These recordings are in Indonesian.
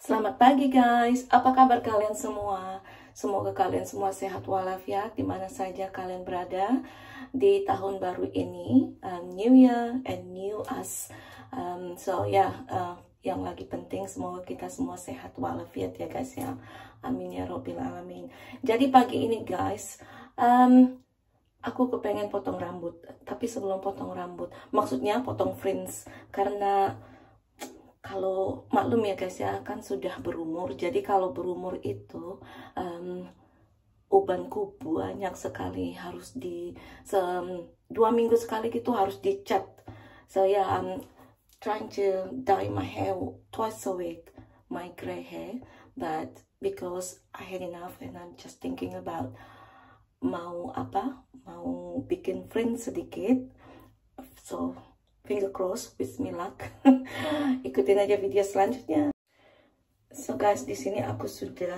Selamat pagi guys, apa kabar kalian semua? Semoga kalian semua sehat walafiat di mana saja kalian berada di tahun baru ini, New Year and New Us. Yang lagi penting semoga kita semua sehat walafiat ya guys ya. Amin ya robbal alamin. Jadi pagi ini guys, aku kepengen potong rambut. Tapi sebelum potong rambut, maksudnya potong fringe, karena kalau maklum ya guys ya, kan sudah berumur. Jadi kalau berumur itu ubanku banyak sekali, harus 2 minggu sekali gitu harus dicat. So yeah, I'm trying to dye my hair twice a week, my gray hair, but because I had enough and I'm just thinking about mau bikin fringe sedikit. So finger cross, wish me luck. Ikutin aja video selanjutnya. So guys, di sini aku sudah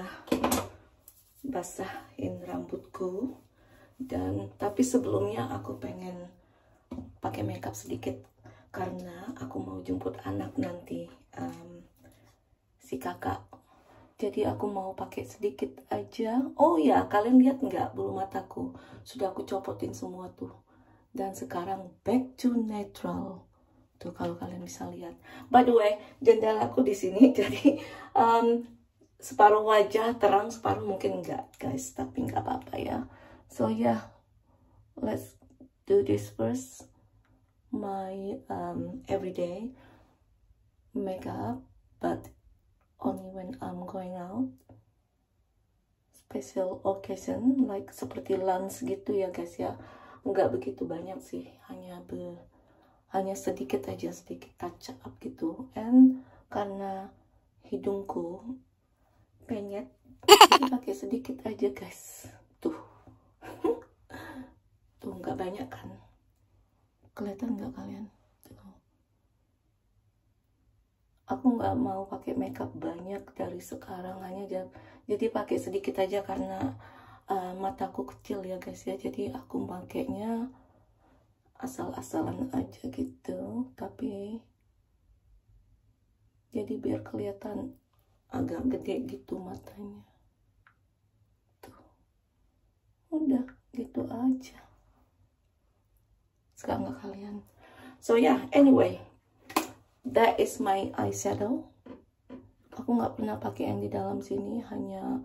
basahin rambutku, tapi sebelumnya aku pengen pakai makeup sedikit karena aku mau jemput anak nanti, si kakak. Jadi aku mau pakai sedikit aja. Oh ya, kalian lihat nggak bulu mataku? Sudah aku copotin semua tuh. Dan sekarang back to natural. Tuh kalau kalian bisa lihat. By the way, jendelaku di sini jadi separuh wajah terang, separuh mungkin enggak guys, tapi nggak apa-apa ya. So yeah, let's do this first. My everyday makeup, but only when I'm going out. Special occasion like seperti lunch gitu ya guys ya. Nggak begitu banyak sih, hanya sedikit aja, sedikit touch up gitu. And karena hidungku penyet, jadi pakai sedikit aja guys. Tuh tuh nggak banyak kan, kelihatan nggak kalian? Tuh. Aku nggak mau pakai makeup banyak dari sekarang, jadi pakai sedikit aja karena mataku kecil ya guys ya. Jadi aku pakainya asal-asalan aja gitu, tapi jadi biar kelihatan agak gede gitu matanya. Tuh. Udah gitu aja. Sekarang nggak kalian? So yeah, anyway, that is my eyeshadow. Aku nggak pernah pakai yang di dalam sini, hanya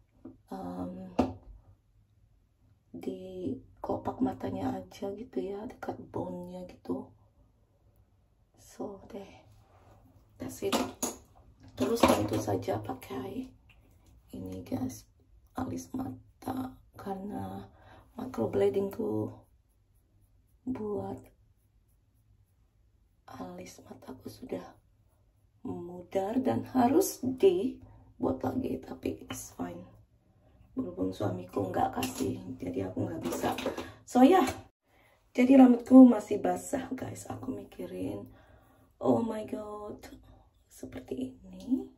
di kopak matanya aja gitu ya, dekat bone-nya gitu. So deh, that's it. Terus tentu saja pakai ini guys, alis mata, karena microbladingku buat alis mataku sudah memudar dan harus dibuat lagi, tapi it's fine. Berhubung suamiku nggak kasih, jadi aku nggak bisa. So ya, jadi rambutku masih basah guys. Aku mikirin, oh my god, seperti ini.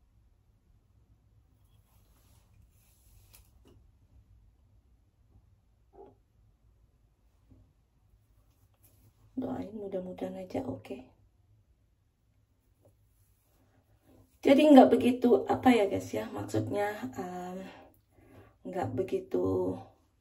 Doain mudah-mudahan aja oke. Jadi nggak begitu apa ya guys ya, maksudnya nggak begitu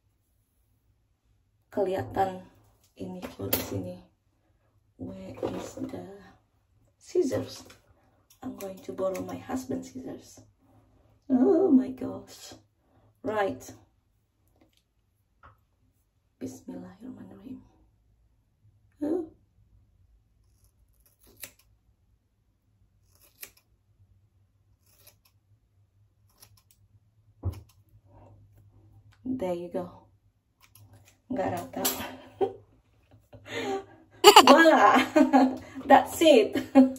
kelihatan ini tuh di sini. Where is the scissors? I'm going to borrow my husband's scissors. Oh my gosh. Right. Bismillahirrahmanirrahim. Oh. There you go. Nggak rata. Voila. That's it.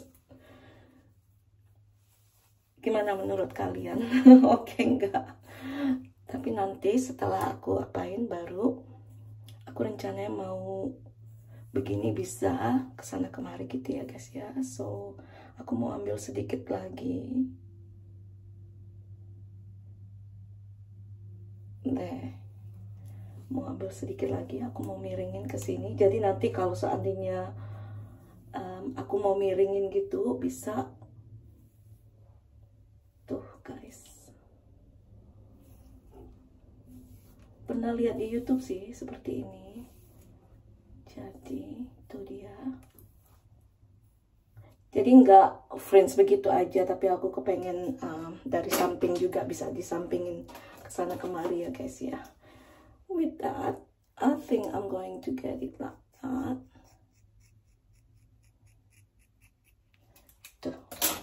Gimana menurut kalian? Oke enggak? Tapi nanti setelah aku apain baru, aku rencananya mau begini, bisa kesana kemari gitu ya guys ya. So aku mau ambil sedikit lagi. Deh, mau ambil sedikit lagi, aku mau miringin ke sini. Jadi nanti kalau seandainya aku mau miringin gitu, bisa pernah lihat di YouTube sih seperti ini. Jadi itu dia. Jadi nggak fringe begitu aja, tapi aku kepengen dari samping juga bisa disampingin ke sana kemari ya guys ya. With that, I think I'm going to get it like that. Tuh.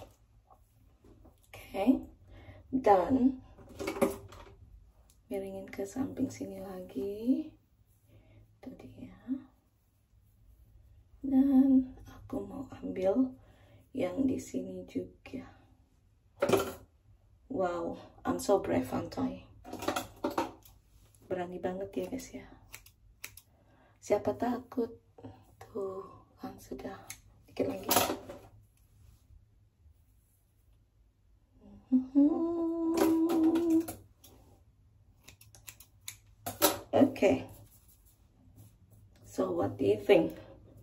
Oke. Dan miringin ke samping sini lagi. Itu dia. Dan aku mau ambil yang di sini juga. Wow, I'm so brave, Antoy. Berani banget ya guys ya. Siapa takut? Tuh, kan sudah. Dikit lagi. Okay. So what do you think?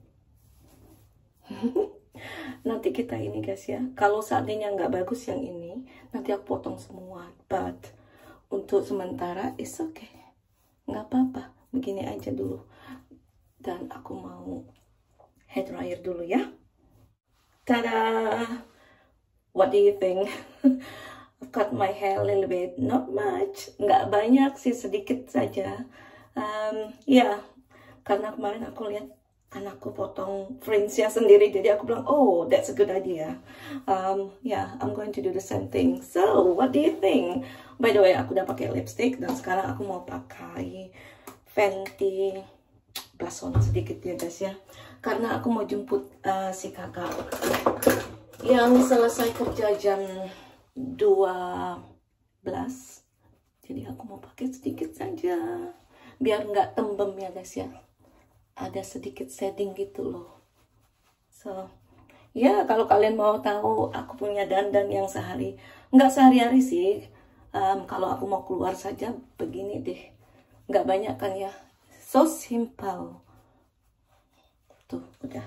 Nanti kita ini guys ya, kalau seandainya nggak bagus yang ini, nanti aku potong semua. But untuk sementara it's okay, nggak apa-apa, begini aja dulu. Dan aku mau hair dryer dulu ya. Tada! What do you think? I've cut my hair a little bit, not much, nggak banyak sih, sedikit saja. Ya, karena kemarin aku lihat anakku potong fringe-nya sendiri, jadi aku bilang, oh, that's a good idea. Yeah, I'm going to do the same thing. So, what do you think? By the way, aku udah pakai lipstick dan sekarang aku mau pakai Fenty blush on sedikit ya guys ya, karena aku mau jemput si kakak yang selesai kerja jam 12. Jadi aku mau pakai sedikit saja biar nggak tembem ya guys ya, ada sedikit shading gitu loh. So ya, kalau kalian mau tahu aku punya dandan yang nggak sehari-hari sih, kalau aku mau keluar saja begini deh, nggak banyak kan ya, so simple. Tuh udah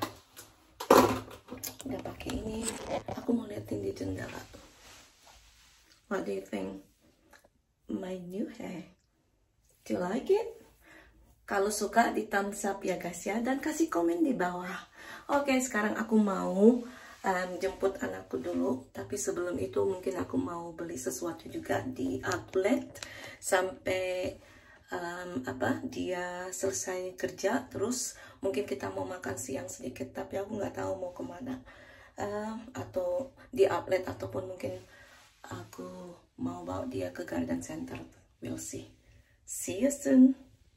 pakai ini. Aku mau liatin di jendela tuh. What do you think? My new hair. Do you like it? Kalau suka di thumbs up ya guys ya, dan kasih komen di bawah. Oke, sekarang aku mau jemput anakku dulu, tapi sebelum itu mungkin aku mau beli sesuatu juga di outlet sampai dia selesai kerja, terus mungkin kita mau makan siang sedikit, tapi aku nggak tahu mau kemana, atau di outlet ataupun mungkin aku mau bawa dia ke garden center. We'll see. See you soon.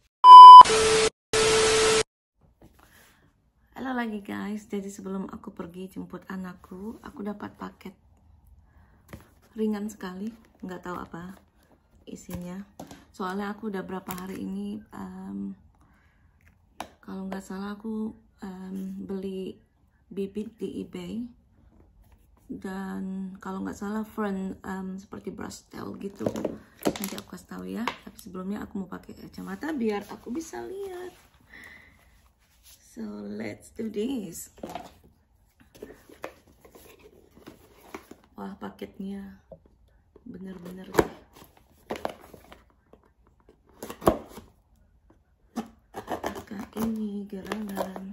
Halo lagi guys, jadi sebelum aku pergi jemput anakku, aku dapat paket ringan sekali, nggak tahu apa isinya. Soalnya aku udah berapa hari ini, kalau nggak salah aku beli bibit di eBay, dan kalau nggak salah friend seperti brush tail gitu. Nanti aku kasih tahu ya, tapi sebelumnya aku mau pakai kacamata biar aku bisa lihat. So let's do this. Wah, paketnya bener-bener apakah ini gerangan.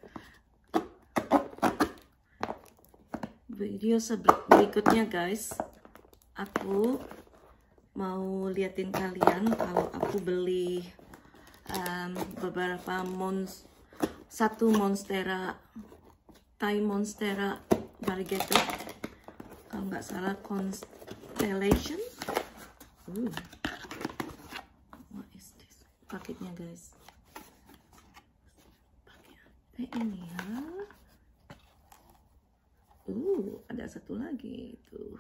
Video berikutnya guys, aku mau liatin kalian kalau aku beli beberapa satu monstera, Thai monstera variegated, kalau nggak salah constellation. What is this? Paketnya guys, pakai ini ya. Ada satu lagi tuh.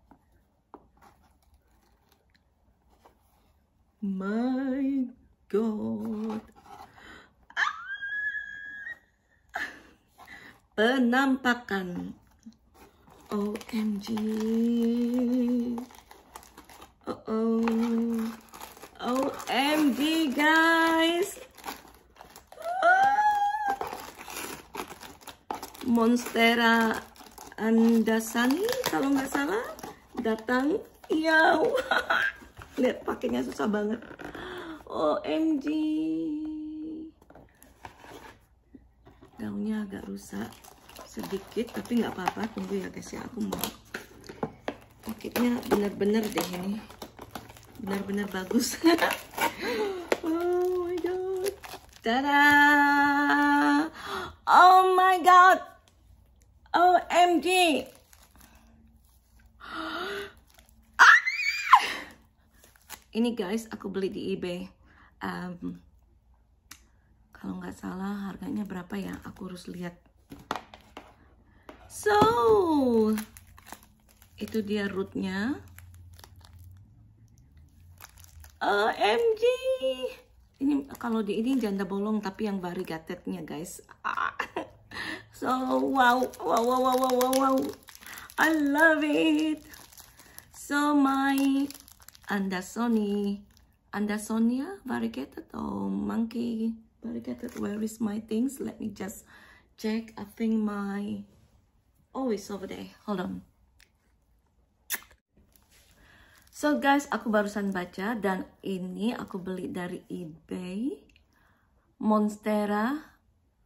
My God. Penampakan. OMG. OMG guys. Monstera Andasani kalau nggak salah datang. Ya, lihat pakainya susah banget. OMG. Gaunnya agak rusak sedikit, tapi nggak apa-apa. Tunggu ya guys ya, aku mau paketnya bener-bener deh ini, bener-bener bagus. Oh my god, tada! Oh my god, OMG. Ini guys, aku beli di eBay. Kalau nggak salah harganya berapa ya? Aku harus lihat. So, itu dia rootnya. OMG. Ini kalau di ini janda bolong, tapi yang variegatednya guys. So, wow. I love it. So, my Andersonia variegated or monkey variegated. Where is my things? Let me just check. I think my, oh, it's over there. Hold on. So guys, aku barusan baca dan ini aku beli dari eBay. Monstera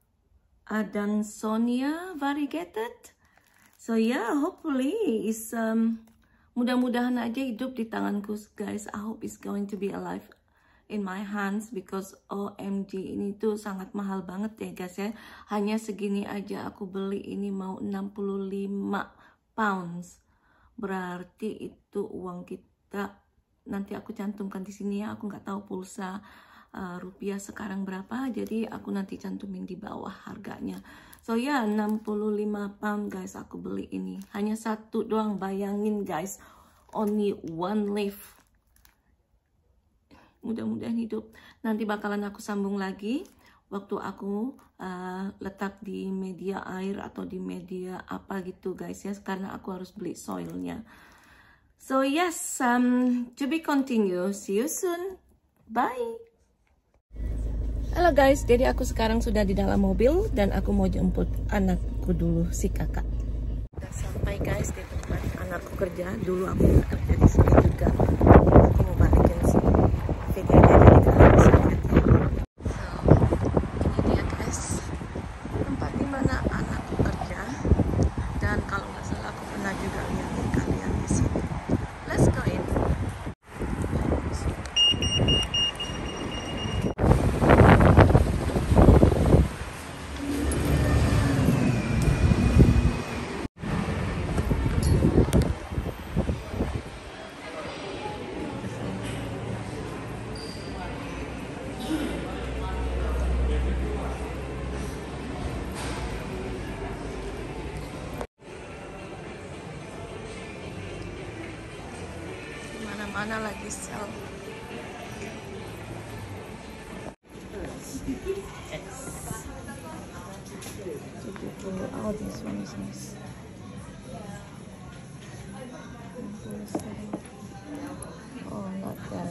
Andersonia variegated. So yeah, hopefully it's mudah-mudahan aja hidup di tanganku guys. I hope it's going to be alive in my hands, because OMG ini tuh sangat mahal banget ya guys ya. Hanya segini aja aku beli ini mau 65 pounds. Berarti itu uang kita. Nanti aku cantumkan di sini ya. Aku nggak tahu pulsa rupiah sekarang berapa. Jadi aku nanti cantumin di bawah harganya. So ya, 65 pound guys aku beli ini. Hanya satu doang, bayangin guys. Only one leaf. Mudah-mudahan hidup. Nanti bakalan aku sambung lagi waktu aku letak di media air atau di media apa gitu guys ya. Karena aku harus beli soilnya. So yes, to be continued. See you soon. Bye. Halo guys, jadi aku sekarang sudah di dalam mobil dan aku mau jemput anakku dulu, si kakak. Udah sampai guys di tempat anakku kerja. Dulu aku kerja di sini juga. Aku mau balikin si videonya jadi kalian bisa lihat ya. So, ini dia guys, tempat dimana anakku kerja. Dan kalau nggak salah aku pernah juga lihat kalian di sini. Let's go in. Mana lagi sel? Oh, this one is nice. Oh, not that.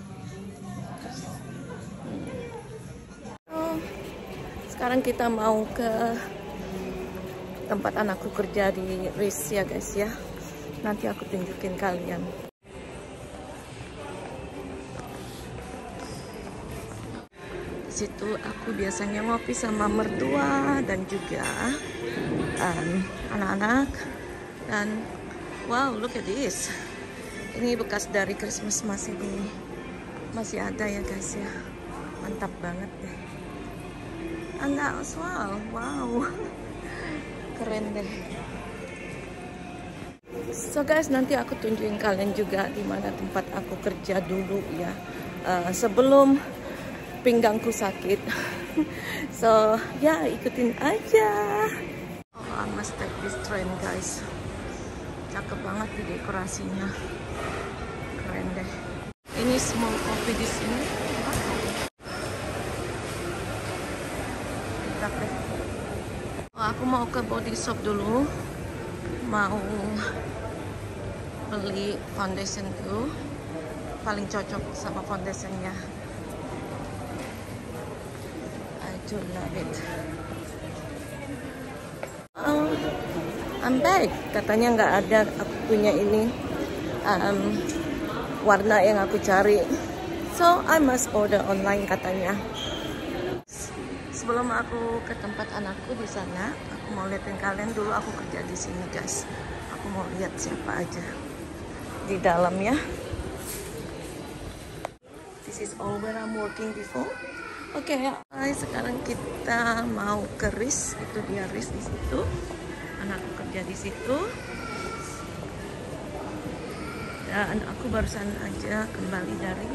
Sekarang kita mau ke tempat anakku kerja di RIS ya guys ya. Nanti aku tunjukin kalian. Situ aku biasanya ngopi sama mertua dan juga anak-anak. Dan wow, look at this. Ini bekas dari Christmas masih ada ya guys ya. Mantap banget deh. Anda wow. Keren deh. So guys, nanti aku tunjukin kalian juga di mana tempat aku kerja dulu ya. Sebelum pinggangku sakit. So ya, ikutin aja. Oh, I must take this train guys. Cakep banget di dekorasinya. Keren deh. Ini small coffee di sini. Oh, aku mau ke body shop dulu. Mau beli foundationku. Paling cocok sama foundationnya. To love it. Oh, I'm back. Katanya nggak ada aku punya ini warna yang aku cari. So I must order online katanya. Sebelum aku ke tempat anakku di sana, aku mau liatin kalian dulu. Aku kerja di sini guys. Aku mau lihat siapa aja di dalamnya. This is all where I'm working before. Oke, sekarang kita mau ke RIS. Itu dia RIS di situ. Anakku kerja di situ. Dan aku barusan aja kembali dari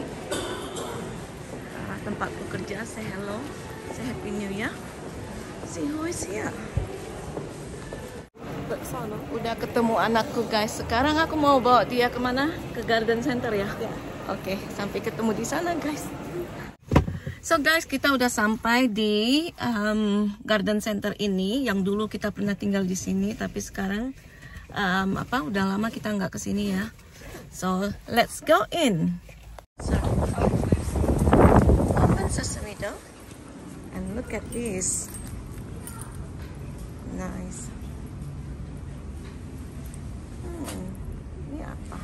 tempatku kerja. Say hello. Say Happy New Year. See who is here. Udah ketemu anakku guys. Sekarang aku mau bawa dia kemana? Ke Garden Center ya? Oke, sampai ketemu di sana guys. So guys, kita udah sampai di Garden Center ini. Yang dulu kita pernah tinggal di sini, tapi sekarang udah lama kita nggak kesini ya. So let's go in. So open sesame door. And look at this. Nice. Ini apa?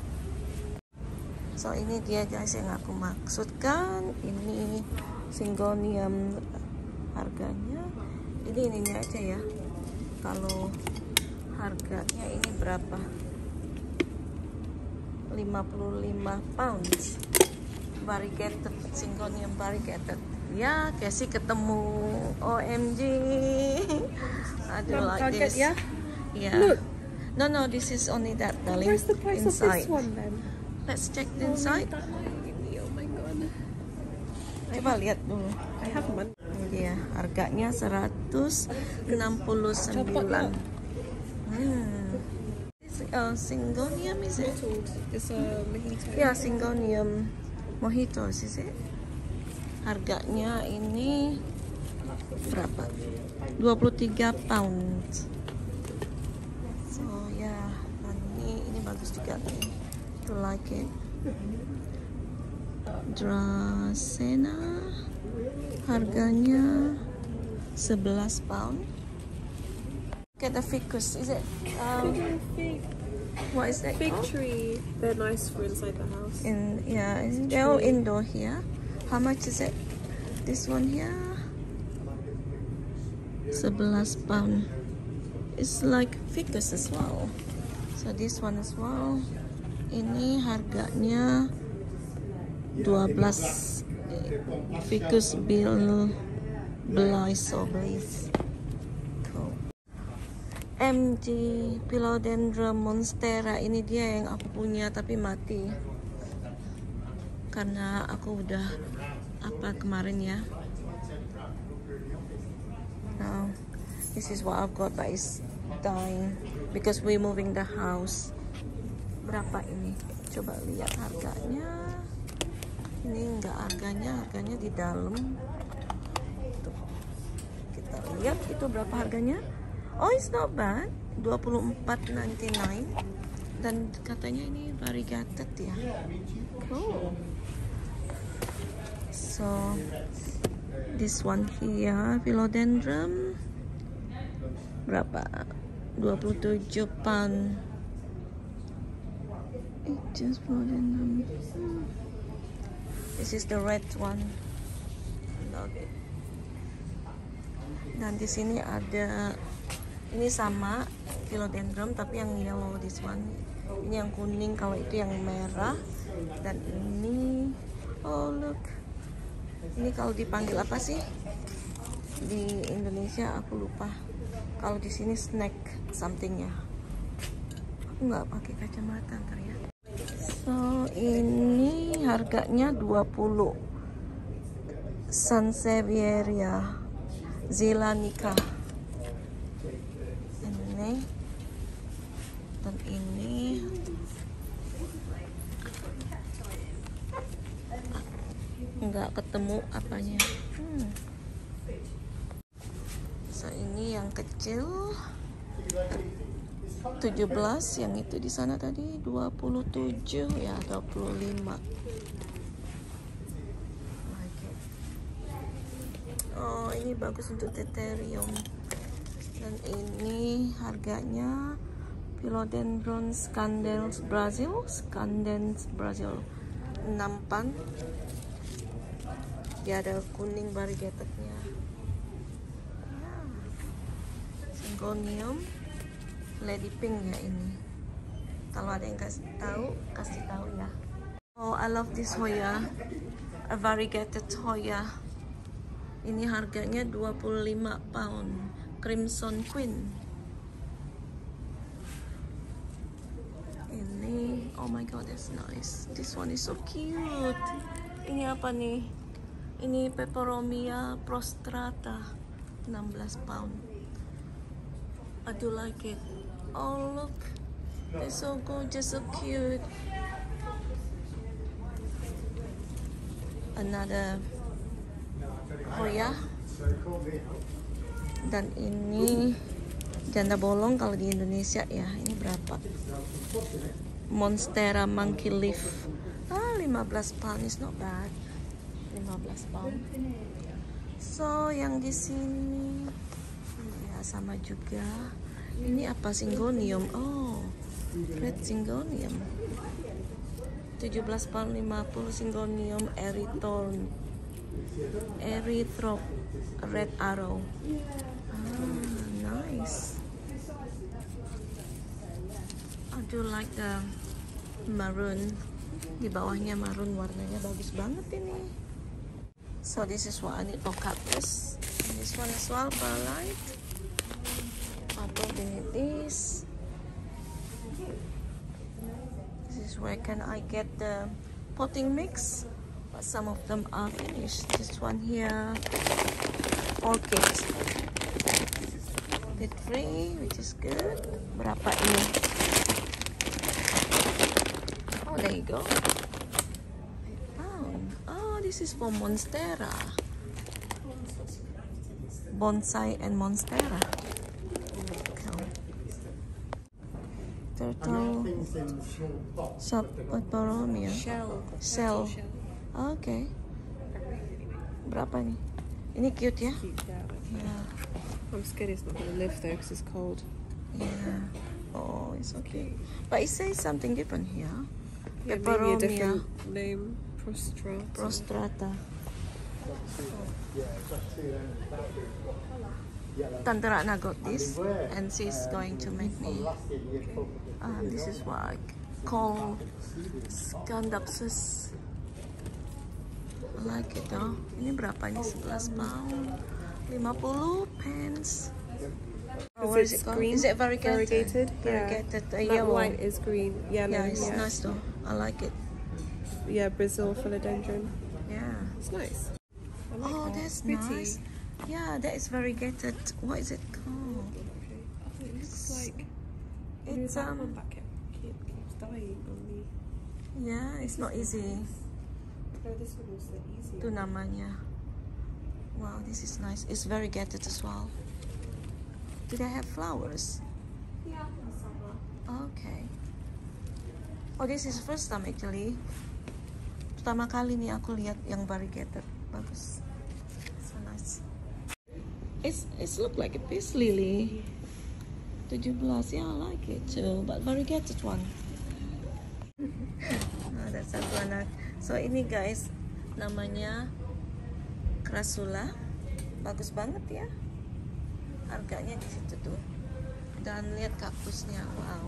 So ini dia guys yang aku maksudkan. Ini Syngonium harganya. Ini ininya aja ya. Kalau harganya ini berapa? 55 pounds. Variegated, Syngonium variegated. Ya, Casey ketemu. OMG. I do like this. Yeah. Look. No, this is only that, darling. Where's the price inside. of this one then? Let's check the inside. Oh my god. Coba lihat dulu. I have money. Ini dia, harganya 169. Syngonium is it? It's a mojito. Ya, Syngonium mojitos is it? Harganya ini berapa? 23 pounds. So ya, ini bagus juga nih. To like it. Dracena harganya 11 pound. Look at the ficus. Is it? What is that? Fig called? tree. They're nice for inside the house. They're all indoor here. How much is it? This one here, 11 pound. It's like ficus as well. So this one as well. Ini harganya 12. Ficus Bill Blaise. Cool. MG Philodendron Monstera. Ini dia yang aku punya tapi mati. Karena aku udah kemarin ya. Now this is what I've got, but it's dying because we're moving the house. Berapa ini? Coba lihat harganya. Ini enggak harganya di dalam. Tuh. Kita lihat itu berapa harganya. Oh, it's not bad. 24.99 dan katanya ini variegated ya. Cool. So this one here, Philodendron berapa? 27 pound. It just Philodendron. This is the red one. Love it. Dan di sini ada, ini sama Philodendron tapi yang yellow, this one. Ini yang kuning, kalau itu yang merah. Dan ini, oh look. Ini kalau dipanggil apa sih? Di Indonesia aku lupa. Kalau di sini snack something ya. Aku nggak pakai kacamata ntar ya. So ini harganya 20. Sansevieria Zelanica. Ini dan ini nggak ketemu apanya. So ini yang kecil 17, yang itu di sana tadi 27 ya, 25. Oh, ini bagus untuk Deuterium. Dan ini harganya Philodendron Scandens Brazil, nampan. Dia ada kuning variegatednya. Ya. Syngonium Lady Pink ya ini. Kalau ada yang kasih tahu ya. Oh, I love this Hoya. A variegated Hoya. Ini harganya 25 pound. Crimson Queen. Ini, oh my god, that's nice. This one is so cute. Ini apa nih? Ini Peperomia prostrata. 16 pound. I do like it. Oh look, they're so gorgeous, so cute. Another Hoya. Dan ini janda bolong kalau di Indonesia ya. Ini berapa? Monstera Monkey Leaf. 15 pound is not bad. 15 pound. So yang di sini ya sama juga. Ini apa? Syngonium. Oh, red Syngonium. 17 pound 50 Syngonium Erythrop Red Arrow. Nice. I do like the maroon. Di bawahnya maroon, warnanya bagus banget ini. So this is what I need for cactus. And this one as well, perlite. I probably need this. This is where can I get the potting mix, but some of them are finished. This one here, orchid, bit free, which is good. Berapa ini? Oh, there you go. Oh, this is for Monstera. Bonsai and Monstera. Turtle. Peperomia. Shell. Okay. Berapa nih? Ini cute ya? Cute, yeah. Yeah. I'm scared it's not going to live though because it's cold. Yeah. Oh, it's okay. But it says something different here. Yeah, maybe a Peperomia different name. prostrata. Tante Ratna got this, and she's going to make me. This is what I call Scandapsus. I like it though. Ini berapa nih? 11 pound. 50 pence. Oh, what is it called? Green? Is it variegated? Variegated, yeah. Variegated, That yellow. white is green, yellow. Yeah, it's nice though. I like it. Yeah, Brazil philodendron. Yeah. It's nice. I like Oh, that. that's Pretty. nice. Yeah, that is variegated. What is it called? It looks like It's that one that keeps dying on me. yeah, it's not easy. No, this one was the easy Itu namanya. Wow, this is nice. It's variegated as well. Do they have flowers? Yeah, summer. Okay. Oh, this is first time actually. Pertama kali nih aku lihat yang variegated. Bagus. So nice. It's look like a peace lily. 17, yeah, I like it too, but variegated one. Ada satu anak. So ini guys, namanya Crassula. Bagus banget ya. Harganya di situ tuh. Dan lihat kaktusnya, wow.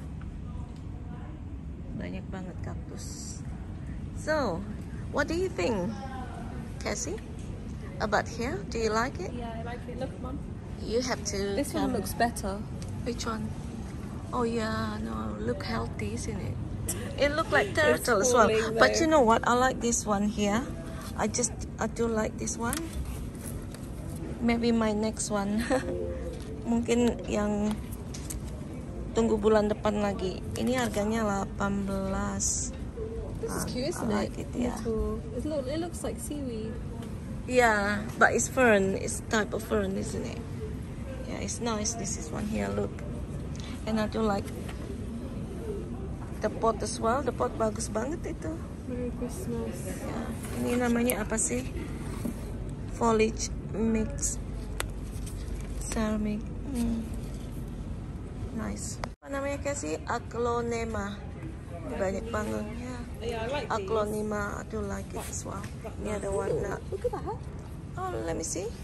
Banyak banget kaktus. So, what do you think, Cassie? About here? Do you like it? Yeah, I like it. Look, Mum. You have to. This one looks better. Which one? Oh yeah, no, look healthy, isn't it? It look like turtle as well. falling, But though. you know what? I like this one here. I do like this one. Maybe my next one. Mungkin yang tunggu bulan depan lagi. Ini harganya 18. This is cute, isn't I like it? it, yeah. It looks like seaweed. Yeah, but it's fern. It's type of fern, isn't it? Yeah, it's nice. This is one here. Look, and I do like the pot as well. The pot bagus banget itu. Merry Christmas. Ya, ini namanya apa sih? Foliage mix ceramic. Nice. Apa namanya kasih? Aglonema. Banyak banget. Yeah, I like these. Aglonema, I do like it as well. Yeah, the warna. Look at that. Oh, let me see.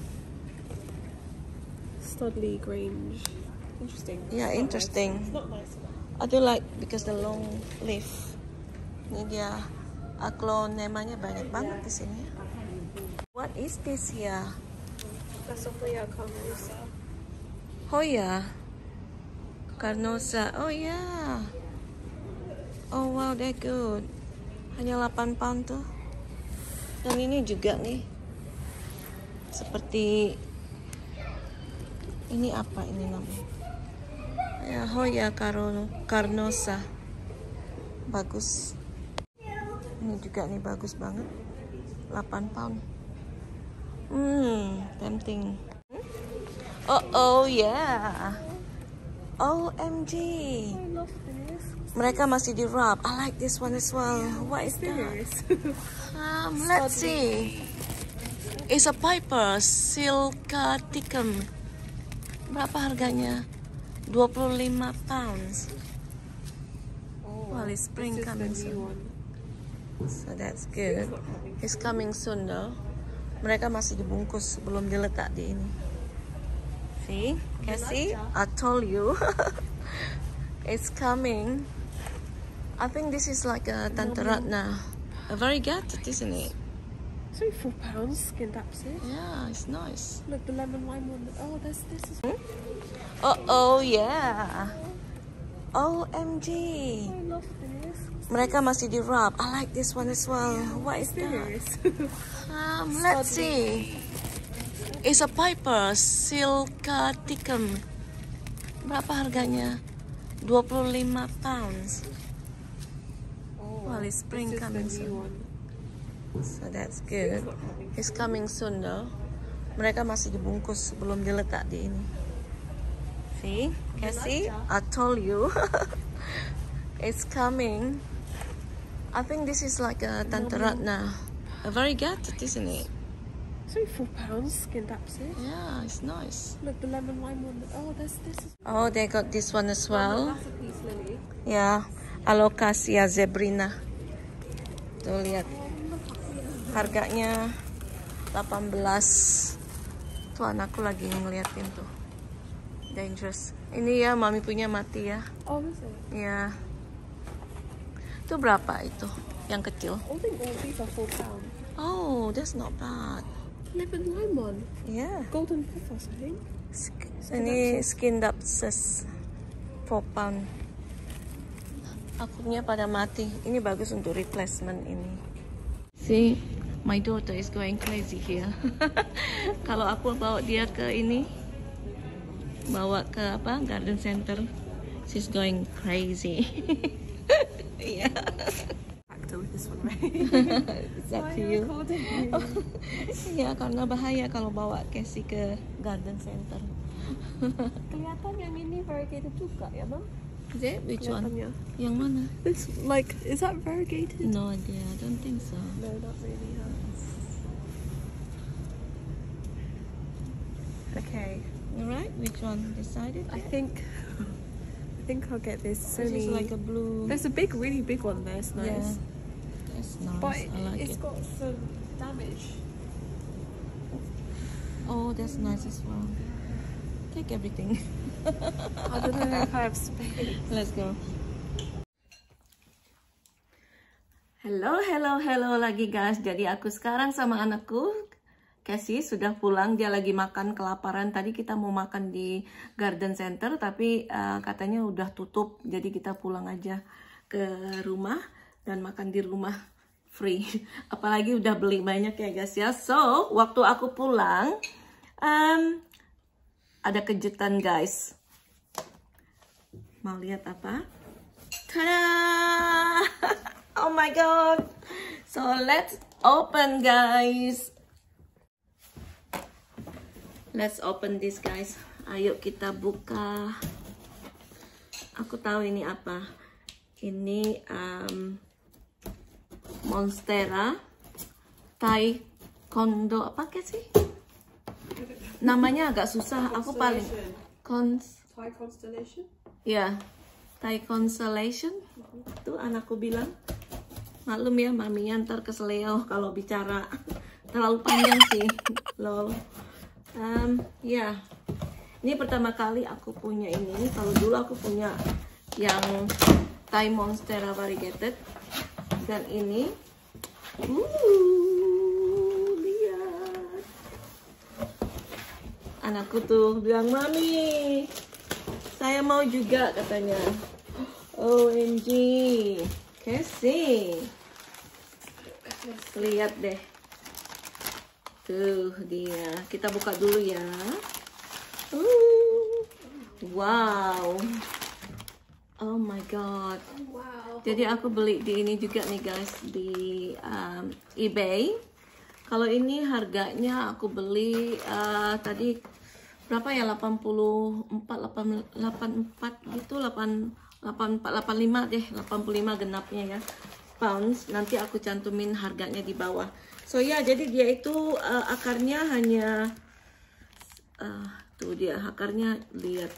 Studley Grange. Interesting. Yeah, It's not interesting. Nice. It's not nice enough. I do like because the long leaf. Ini dia aglonemanya banyak banget di sini. What is this here? That's a Hoya Carnosa. Hoya Carnosa. Oh yeah. Oh wow, they're good. Hanya 8 pound tuh. Dan ini juga nih. Seperti ini apa ini namanya? Ya, Hoya Carnosa. Bagus. Ini juga nih bagus banget. 8 pound. Tempting. Oh yeah. OMG. I love this. Mereka masih di wrap. I like this one as well. What is that? Serious. Let's see. It's a Piper Silka Ticum. Berapa harganya? 25 pounds. Oh, Well, it's spring this is coming the new soon. one. So that's good. It's coming soon though. Mereka masih dibungkus, belum diletak di ini. See? Cassie, I told you. It's coming. I think this is like a Tante Ratna. A variegated, isn't it? It's only £4 skinned apple. Yeah, it's nice. Look, the lemon lime one. Oh, there's this as well. Oh yeah. OMG. I love this. Mereka masih di wrap. I like this one as well. What is that? Serious. Let's see. It's a Piper Silka Ticum. Berapa harganya? 25 pounds. Oh, Well, it's spring this is coming the new soon. one. So that's good. It's coming soon though. Mereka masih dibungkus, belum diletak di ini. See? Cassie, I told you. It's coming. I think this is like a Tante Ratna. A variegated, isn't it? It's only £4 skinned apple. Yeah, it's nice. Look, the lemon lime one. Oh, there's this as Oh, they got this one as well. That's a peace lily. Ya, Alocasia zebrina. Tuh lihat. Harganya 18. Tuh anakku lagi ngeliatin tuh. Dangerous. Ini ya mami punya mati ya. Oh, is it? Ya. Itu berapa itu? Yang kecil. I think all these are £4. Oh, that's not bad. Lemon lime one. Yeah. Golden peppers, I think. Ini skin dapses 4 pound. Akunya pada mati. Ini bagus untuk replacement ini. See, my daughter is going crazy here. Kalau aku bawa dia ke ini, bawa ke apa? Garden center, she's going crazy. Yeah. Actor with this one, right? It's up to you. Ya, karena bahaya kalau bawa Cassie ke garden center. Kelihatan yang ini variegated juga ya, Mom? Is it? Which one? Kelihatannya. Yang mana? This, like, is that variegated? No idea. I don't think so. No, not really. Okay, Alright, which one? Decided? I yet? think I'll get this. It's This is only- like a blue. There's a really big one there. It's nice. Yeah, that's nice. But I like it's it. got some damage. Oh, that's nice as well. Take everything. I don't know if I have space. Let's go. Hello lagi guys. Jadi aku sekarang sama anakku Cassie sudah pulang, dia lagi makan kelaparan. Tadi kita mau makan di garden center tapi katanya udah tutup. Jadi kita pulang aja ke rumah dan makan di rumah free. Apalagi udah beli banyak ya guys ya. So, waktu aku pulang ada kejutan guys. Mau lihat apa? Tada! Oh my god. So let's open guys. Let's open this guys. Ayo kita buka. Aku tahu ini apa. Ini Monstera Thai Kondo apa sih? Namanya agak susah. Aku paling Thai Constellation. ya. Thai Constellation. Tuh anakku bilang, maklum ya maminya ntar keseleo kalau bicara terlalu panjang sih. Lol. Ya, ini pertama kali aku punya ini. Kalau dulu aku punya yang Thai Monstera Variegated, dan ini, lihat. Anakku tuh bilang, mami, saya mau juga katanya. OMG, Casey. Lihat deh. Tuh dia. Kita buka dulu ya. Wow. Oh my god. Wow. Jadi aku beli di ini juga nih guys, di eBay. Kalau ini harganya aku beli tadi berapa ya, 84 gitu, 85 deh, 85 genapnya ya, pounds. Nanti aku cantumin harganya di bawah. So ya, jadi dia itu akarnya hanya tuh dia akarnya, lihat.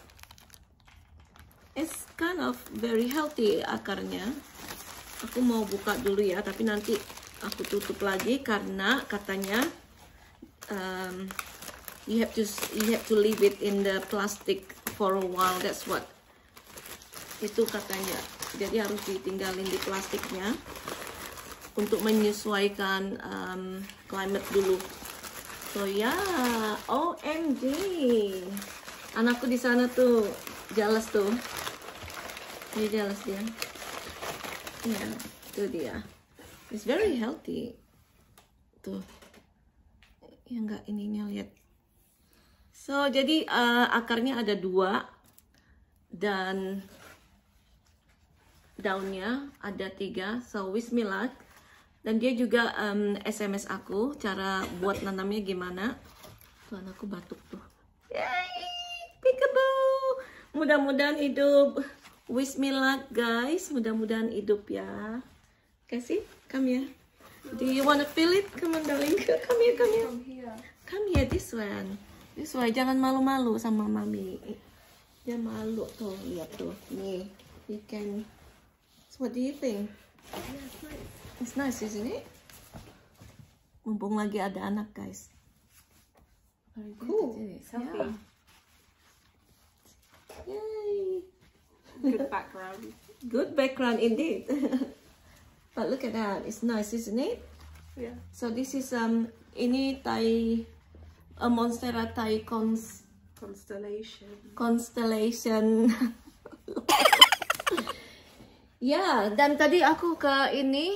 It's kind of very healthy akarnya. Aku mau buka dulu ya, tapi nanti aku tutup lagi karena katanya you have to leave it in the plastic for a while. That's what itu katanya. Jadi harus ditinggalin di plastiknya untuk menyesuaikan climate dulu. So ya, OMG. Anakku di sana tuh jealous tuh. Dia jealous dia. Ya, itu dia. It's very healthy. Tuh. Ya enggak, ininya lihat. So, jadi akarnya ada 2 dan daunnya ada 3. So, wish me luck. Dan dia juga SMS aku cara buat nanamnya gimana. Tuh anakku batuk tuh. Yay! Peekaboo! Mudah-mudahan hidup. Wish me luck guys. Mudah-mudahan hidup ya. Kasih, come here. Do you wanna feel it? Come on darling. Come here, come here. From here. Come here, this one. This one, jangan malu-malu sama mami. Dia malu tuh, lihat tuh. Nih, you can. So what do you think? Yeah, it's nice. It's nice, isn't it? Mumpung lagi ada anak, guys. Very good, Cool. isn't it? Selfie. Yeah. Yay. Good background. Good background indeed. But look at that. It's nice, isn't it? Yeah. So this is ini Thai Monstera Thai Constellation. Ya, dan tadi aku ke ini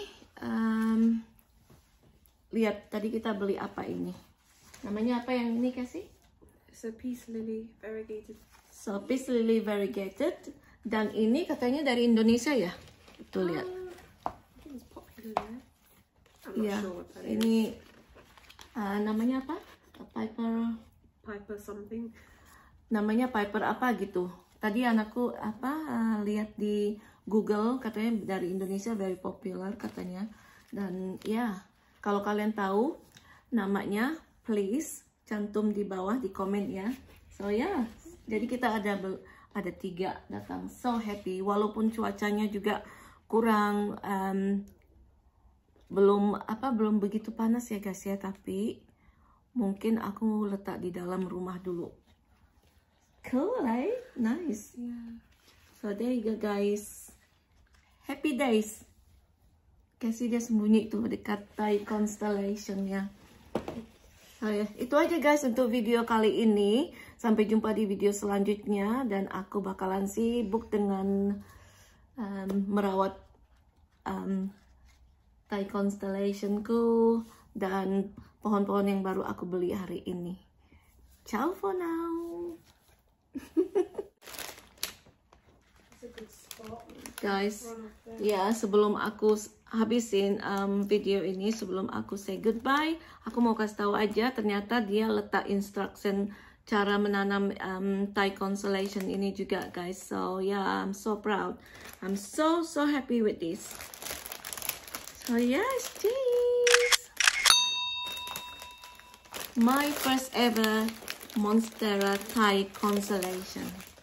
lihat tadi kita beli apa ini. Namanya apa yang ini kasih? It's a peace lily variegated. So peace lily variegated, dan ini katanya dari Indonesia ya. Tuh lihat. I think it's popular there. I'm not Ya, sure what that is. ini namanya apa? Piper something. Namanya Piper apa gitu. Tadi anakku lihat di Google katanya dari Indonesia, very popular katanya. Dan ya, kalau kalian tahu namanya, please cantum di bawah di komen ya. So ya, jadi kita ada 3 datang. So happy, walaupun cuacanya juga kurang belum begitu panas ya guys ya, tapi mungkin aku letak di dalam rumah dulu. Cool, right? Nice. Yeah. So there you go guys. Happy days. Kasih dia sembunyi tuh dekat Thai Constellation-nya. So, ya, itu aja guys untuk video kali ini. Sampai jumpa di video selanjutnya. Dan aku bakalan sibuk dengan merawat Thai Constellation-ku dan pohon-pohon yang baru aku beli hari ini. Ciao for now. It's a good spot. Guys, ya sebelum aku habisin video ini, sebelum aku say goodbye, aku mau kasih tahu aja, ternyata dia letak instruction cara menanam Thai Constellation ini juga guys. So yeah, I'm so proud. I'm so happy with this. So yes, cheese! My first ever Monstera Thai Constellation.